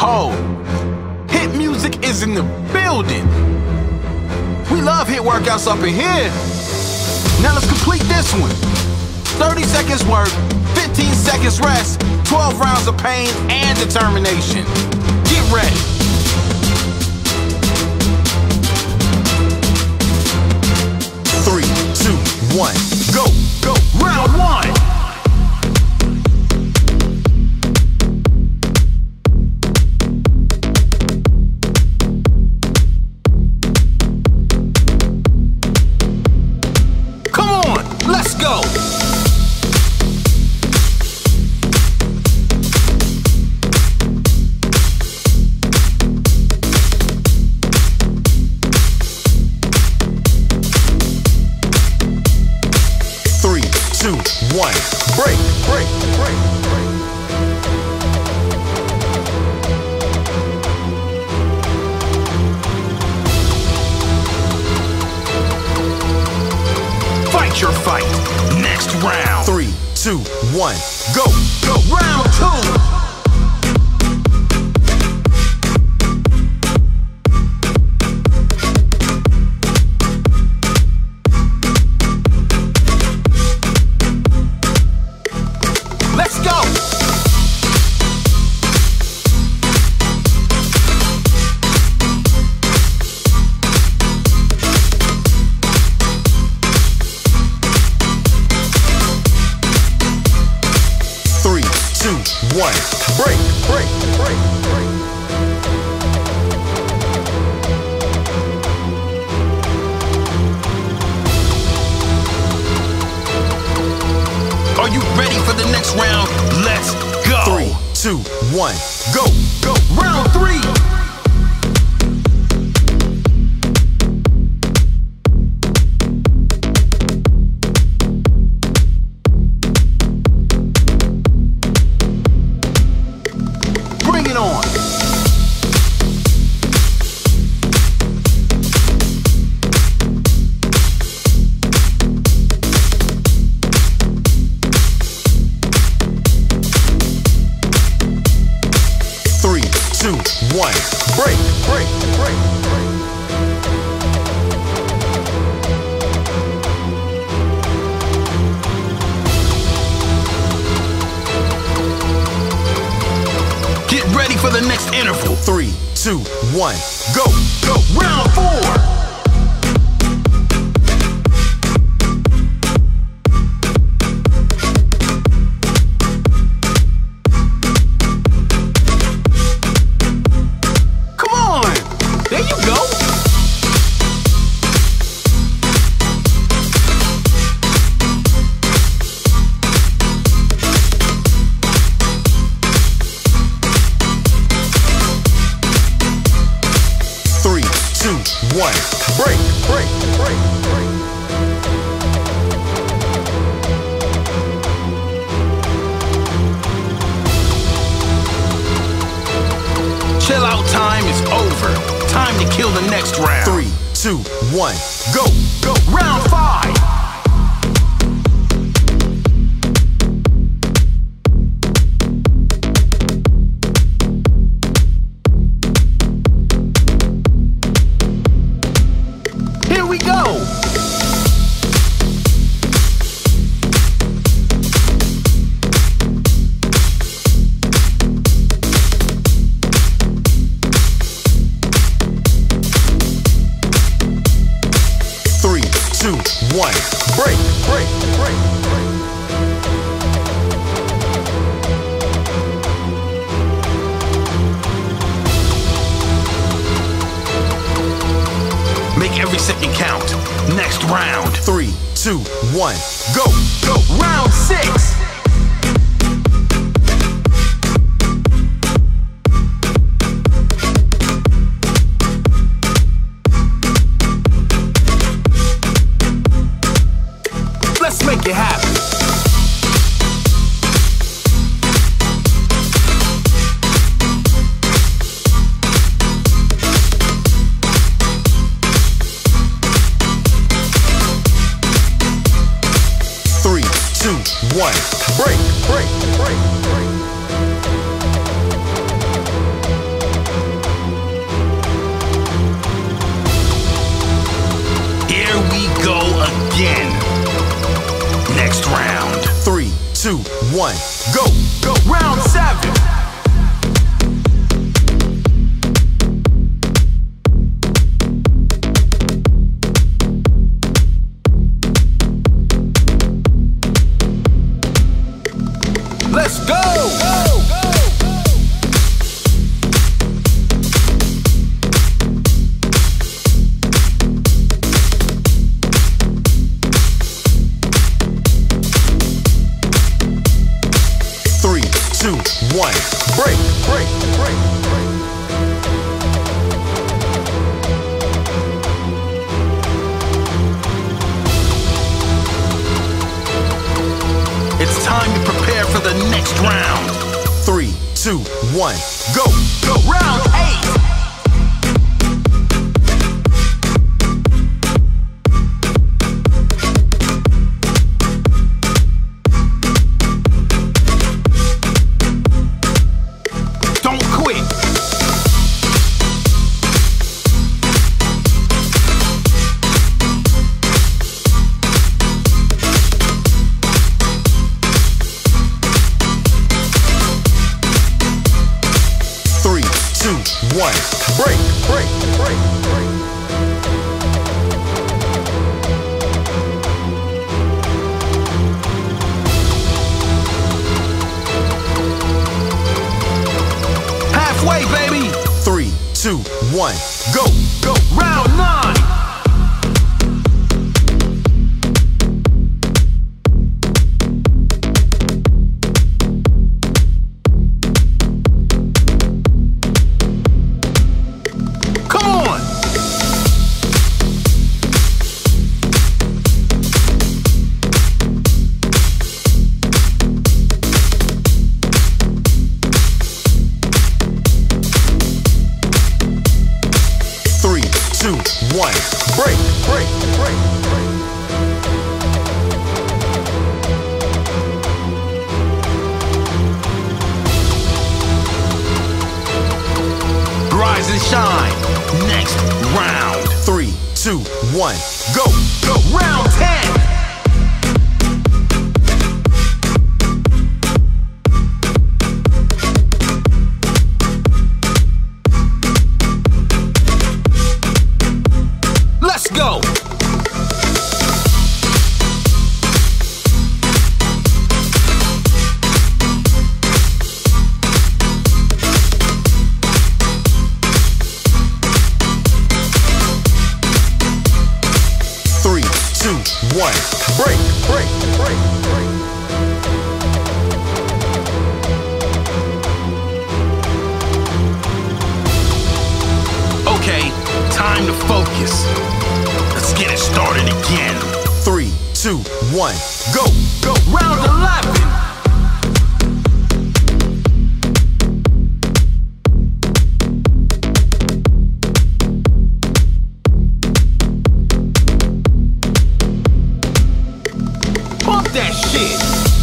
Hold. HIIT music is in the building. We love HIIT workouts up in here. Now let's complete this one. 30 seconds work, 15 seconds rest, 12 rounds of pain and determination. Get ready. Three, two, one, go, go. Round one. Come on, let's go. Three, two, one, break, break, break, break. Fight your fight. Next round. Three, two, one, go, go. Round two. Let's go! Three, two, one, break, break, break, break. Are you ready for the next round? Let's go! Three, two, one, go, go. Round three. Bring it on. Three, two, one, break, break, break, break. Get ready for the next interval. Three, two, one, go, go. Round four. Come on. There you go. Three, two, one, break, break, break, break. Chill out time is over. Time to kill the next round. Three, two, one, go, go. Round five. Here we go. Three, two, one, break, break, break, break. Make every second count. Next round. Three, two, one, go, go. Round six. Let's make it happen. Three, two, one. 1, go, go. Round 7. Let's go! Three, two, one, break, break, break, break. It's time to prepare for the next round. 3, 2, 1, go, go. Round 8. Don't quit. Three, two, one, break, break, break, break. Halfway, baby. 3, 2, 1, go, go. Round 9. Come on. Three, two, one, break, break, break, break. Rise and shine. Next round. 3, 2, 1, go, go. Round 10. Let's go. Three, two, one, break, break, break, break. Okay, time to focus. Let's get it started again. 3, 2, 1, go, go. Round 11. Pump that shit.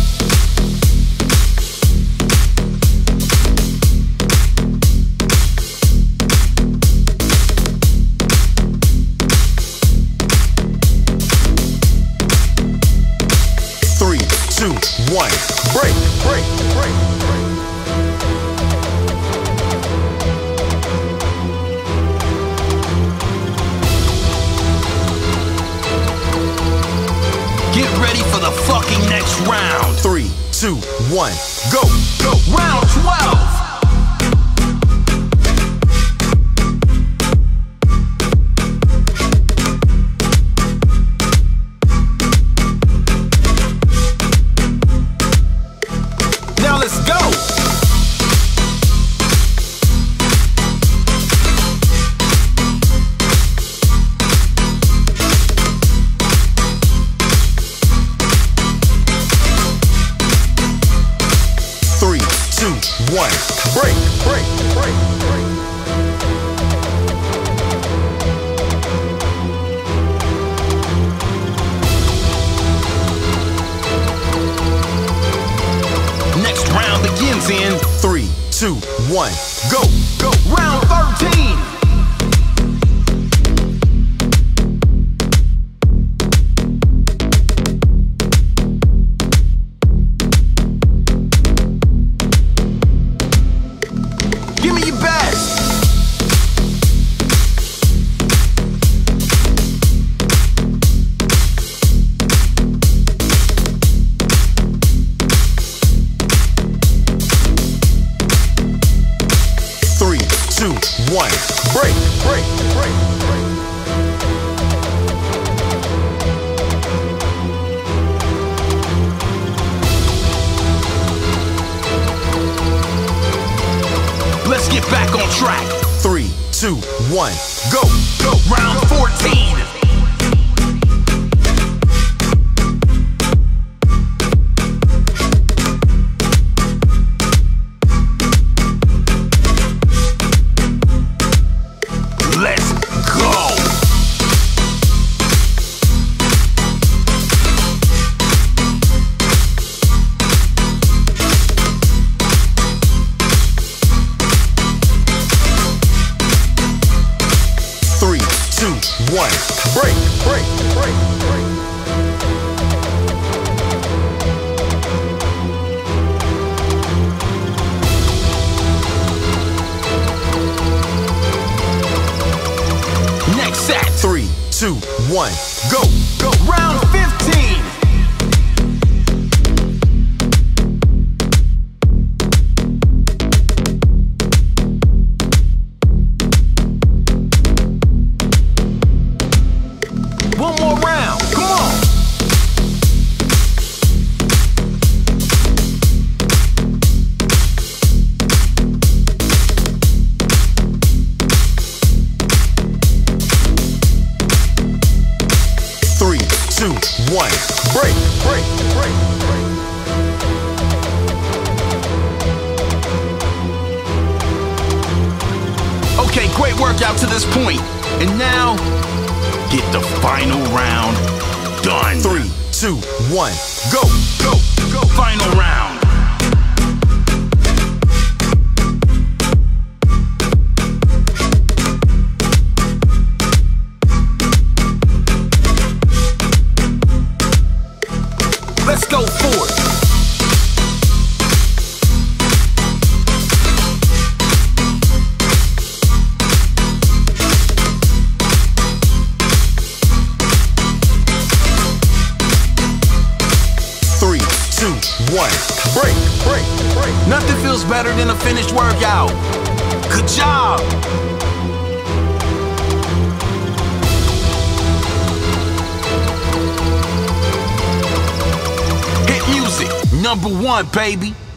Three, two, one, break, break, break, break. Get ready for the fucking next round. 3, 2, 1, go, go. Round 12. Now let's go. Three, two, one, break, break, break, break. Next round begins in 3, 2, 1, go, go. round 13. 2, 1, break, break, break, break. Let's get back on track. 3, 2, 1, go, go. Round 14. Let's go. Three, two, one, break, break, break, break. Next set. 3, 2, 1, go, go. Round 15. One more round. Come on. Three, two, one, break, break, break, break. Okay, great workout to this point. And now, get the final round done. 3, 2, 1, go, go, go. Final round. Let's go for it. Three, two, one, break, break, break. Nothing feels better than a finished workout. Good job. Hit music, #1, baby.